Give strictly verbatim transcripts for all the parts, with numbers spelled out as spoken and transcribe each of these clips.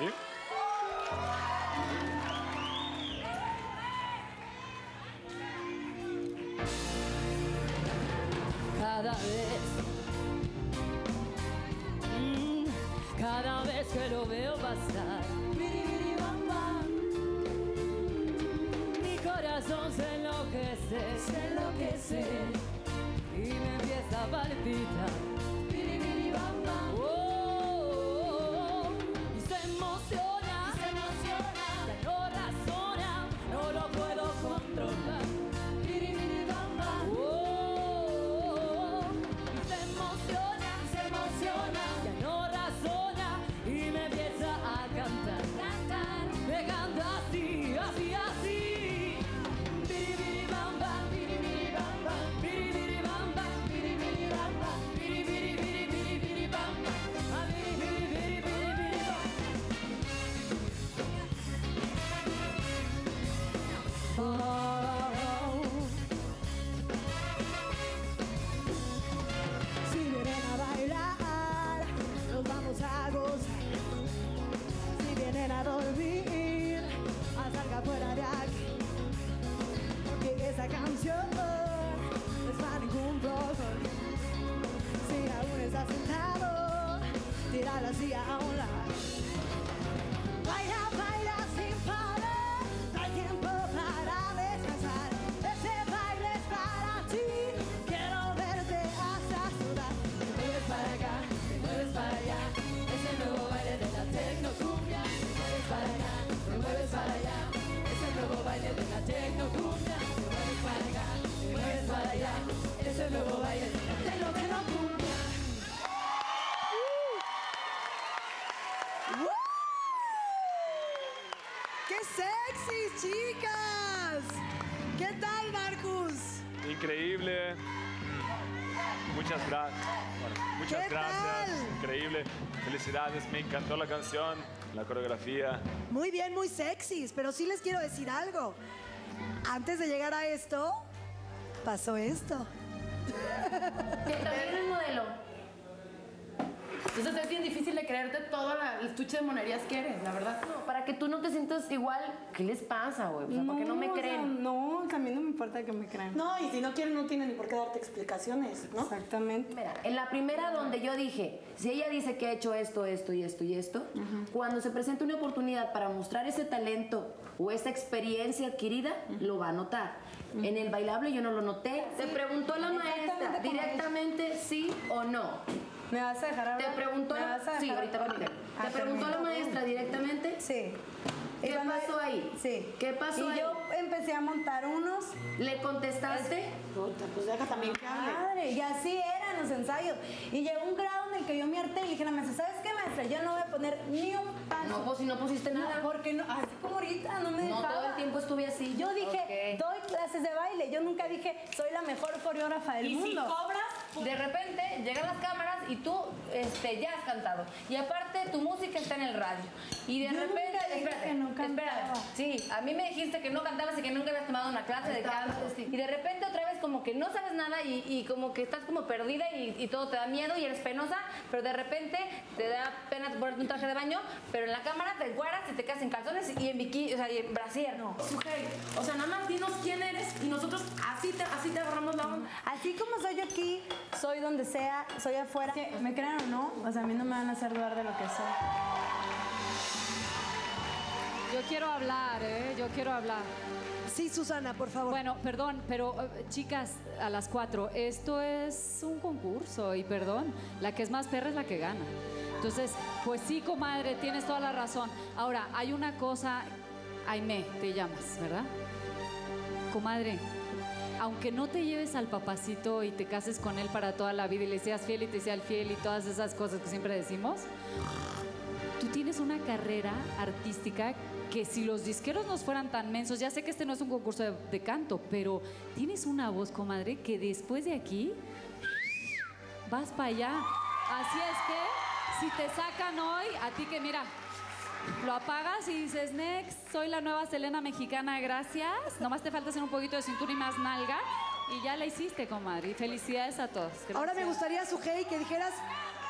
¿Sí? Cada vez, mm, cada vez que lo veo pasar, mi corazón se enloquece, se enloquece y me empieza a palpitar. Oh, oh, oh, y se emociona, se emociona, ya no razona, no lo puedo controlar. Si vienen a bailar, nos vamos a gozar. Si vienen a dormir, a salga fuera de aquí. Porque esa canción no es para ningún problema. Si aún estás sentado, tira la silla a un lado. Baila, baila sin parar, no hay tiempo para descansar. Ese baile es para ti, quiero verte hasta sudar. Te mueves para acá, te mueves para allá, es el nuevo baile de la tecnocumbia. Te mueves para acá, te mueves para allá, es el nuevo baile de la tecnocumbia. Te mueves para acá, te mueves para allá, es el nuevo baile de la tecnocumbia. ¡Qué sexy, chicas! ¿Qué tal, Marcus? Increíble. Muchas gracias. Bueno, muchas ¿Qué gracias. tal? Increíble. Felicidades. Me encantó la canción, la coreografía. Muy bien, muy sexys, pero sí les quiero decir algo. Antes de llegar a esto, pasó esto. Que también eres modelo. Entonces es bien difícil de creerte todo la, el estuche de monerías que eres, la verdad. No, para que tú no te sientas igual, ¿qué les pasa, güey? O sea, ¿por qué no me o sea, creen? no, también no me importa que me crean. No, y si no quieren, no tienen ni por qué darte explicaciones, ¿no? Exactamente. Mira, en la primera donde yo dije, si ella dice que ha hecho esto, esto y esto y esto, uh-huh. cuando se presenta una oportunidad para mostrar ese talento o esa experiencia adquirida, uh-huh. lo va a notar. Uh-huh. En el bailable yo no lo noté. Se preguntó la maestra directamente sí o no. ¿Me vas a dejar hablar? Te preguntó, ¿Me vas a dejar sí, ahorita hablar? permíteme. Ah, Te preguntó la maestra directamente. Sí. ¿Qué pasó ahí? Sí. ¿Qué pasó y ahí? Y yo empecé a montar unos. ¿Le contestaste? Puta, pues deja también que hable. Madre, y así eran los ensayos. Y llegó un grado en el que yo me harté y le dije a la maestra, ¿sabes qué, maestra? Yo no voy a poner ni un paso. No, pues si no pusiste nada. No, porque no, así como ahorita, no me dejaba. No, todo el tiempo estuve así. Yo dije, okay. doy clases de baile. Yo nunca dije, soy la mejor coreógrafa del y mundo. Y si cobras, de repente llegan las cámaras y tú este, ya has cantado. Y aparte, tu música está en el radio. Y de yo repente, nunca dije espérate, que no cantaba. espérate. Sí, a mí me dijiste que no cantabas y que nunca habías tomado una clase de canto. Sí. Y de repente otra vez como que no sabes nada y, y como que estás como perdida y, y todo te da miedo y eres penosa, pero de repente te da pena ponerte un traje de baño, pero en la cámara te encueras y te quedas en calzones y en bikini, o sea, y en brasier. No. Sujei, o sea, nada más dinos quién eres y nosotros así te, así te agarramos la onda. Así como soy aquí, soy donde sea, soy afuera. Sí, ¿me creen o no? O sea, a mí no me van a hacer dudar de lo que soy. Yo quiero hablar, ¿eh? Yo quiero hablar. Sí, Susana, por favor. Bueno, perdón, pero uh, chicas, a las cuatro, esto es un concurso y perdón, la que es más perra es la que gana. Entonces, pues sí, comadre, tienes toda la razón. Ahora, hay una cosa, Aimé, te llamas, ¿verdad? Comadre, aunque no te lleves al papacito y te cases con él para toda la vida y le seas fiel y te seas fiel y todas esas cosas que siempre decimos, tú tienes una carrera artística que si los disqueros nos fueran tan mensos, ya sé que este no es un concurso de, de canto, pero tienes una voz, comadre, que después de aquí vas para allá. Así es que si te sacan hoy, a ti que mira, lo apagas y dices, next, soy la nueva Selena mexicana, gracias. Nomás te falta hacer un poquito de cintura y más nalga. Y ya la hiciste, comadre. Y felicidades a todos. Gracias. Ahora me gustaría, Sujei, que dijeras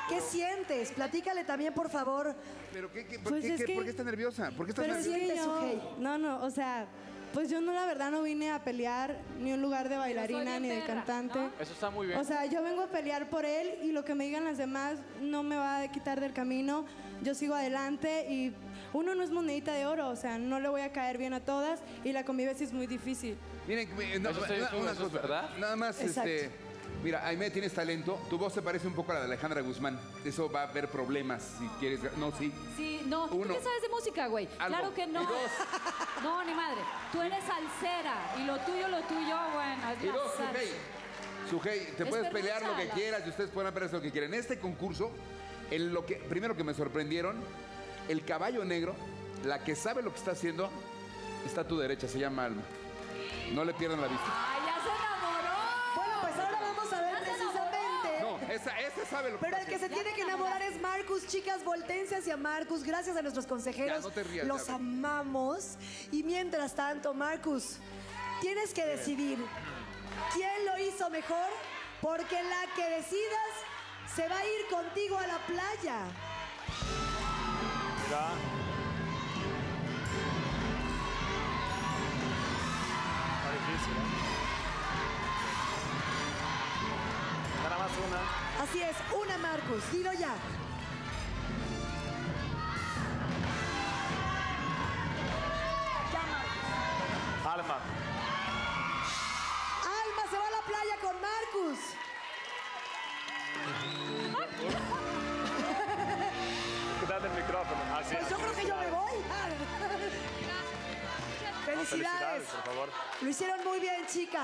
¿Qué sientes? Platícale también, por favor. ¿Pero qué, qué, por, Pues qué, es qué- que- ¿por qué estás nerviosa? ¿Por qué estás Pero es nerviosa? que sientes, yo, Sujei? no, no, o sea, pues yo no, la verdad, no vine a pelear ni un lugar de bailarina bien ni de perra, cantante. ¿no? Eso está muy bien. O sea, yo vengo a pelear por él y lo que me digan las demás no me va a quitar del camino. Yo sigo adelante y uno no es monedita de oro, o sea, no le voy a caer bien a todas y la convivencia es muy difícil. Miren, me- no, Eso estoy una- diciendo, una ¿eso es cosa, verdad? Nada más, Exacto. este... Mira, Aimee, tienes talento. Tu voz se parece un poco a la de Alejandra Guzmán. Eso va a haber problemas si quieres... No, sí. Sí, no, ¿tú Uno. qué sabes de música, güey? Algo. Claro que no. Y dos. No, ni madre. Tú eres salsera y lo tuyo, lo tuyo, bueno, es Y la dos, salsa. Sujei. Sujei, te Es puedes pelear lo que perrusala. quieras y ustedes pueden pelear lo que quieran. En este concurso, en lo que, primero que me sorprendieron, el caballo negro, la que sabe lo que está haciendo, está a tu derecha, se llama Alma. No le pierdan la vista. ¡Ay, ya se enamoró! Bueno, pues ahora vamos a ver Ya se precisamente. No, esa, ese sabe lo que Pero está el que se haciendo. tiene que enamorar es Marcus. Chicas, voltense hacia Marcus. Gracias a nuestros consejeros. Ya, no te rías, Los ya. amamos. Y mientras tanto, Marcus, tienes que decidir quién lo hizo mejor, porque la que decidas se va a ir contigo a la playa. Mira. Está difícil, ¿eh? Nada más una. Así es, una Marcus. Dilo ya. Alma. Alma se va a la playa con Marcus. Cuidado el micrófono. Así Pues es. yo creo que yo me voy. Felicidades, Felicidades. por favor. Lo hicieron muy bien, chicas.